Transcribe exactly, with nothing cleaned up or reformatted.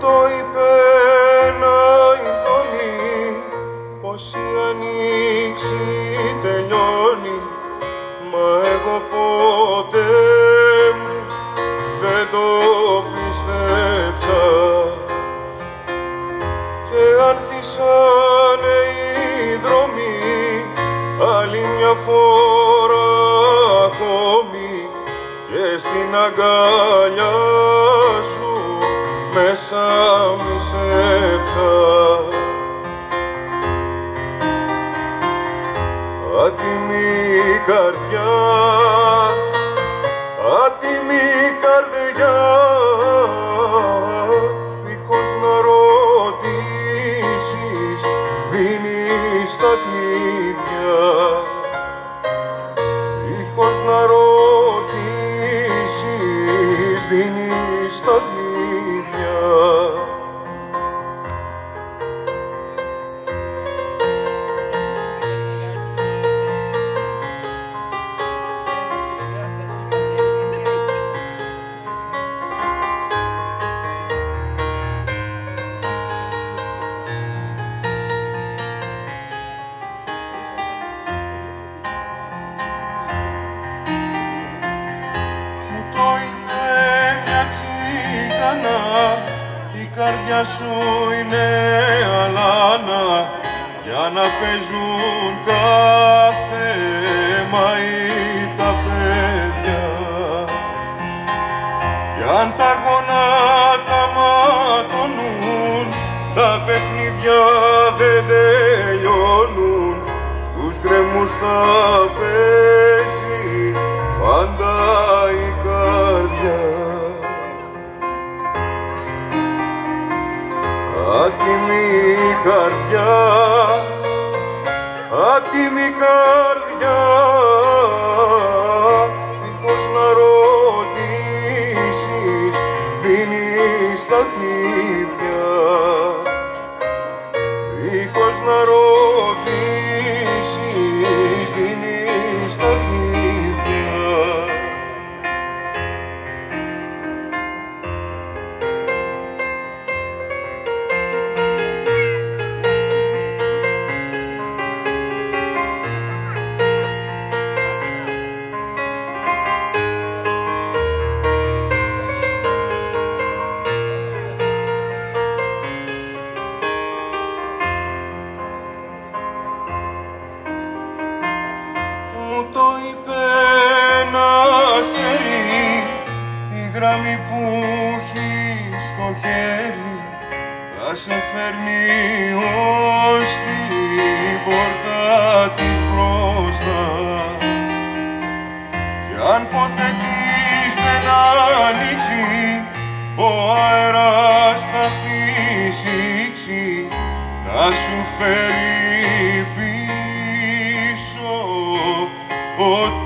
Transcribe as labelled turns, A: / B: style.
A: το είπε να η φωνή πως η ανοίξη τελειώνει, μα εγώ ποτέ μου δεν το πίστεψα και ανθίσανε οι δρόμοι άλλη μια φορά ακόμη και στην αγκαλιά σου μέσα μισέψα. Άτιμη καρδιά, άτιμη καρδιά, δίχως να ρωτήσεις δίνεις τα κλειδιά, δίχως να ρωτήσεις δίνεις τα κλειδιά. Η καρδιά σου είναι αλάνα για να παίζουν κάθε μαΐ τα παιδιά κι αν τα γονάτα ματώνουν τα παιχνίδια δεν τελειώνουν, στους γκρεμούς θα πέσει πάντα η καρδιά. Άτιμη καρδιά, άτιμη καρδιά, δίχως να ρωτήσεις δίνεις τα κλειδιά, δίχως να ρωτήσεις δίνεις τα κλειδιά. Το είπε ένα αστέρι, η γραμμή που έχει στο χέρι θα σε φέρνει ως την πόρτα της μπροστά κι αν ποτέ της δεν ανοίξει ο αέρας θα φυσήξει να σου φέρει πίσω.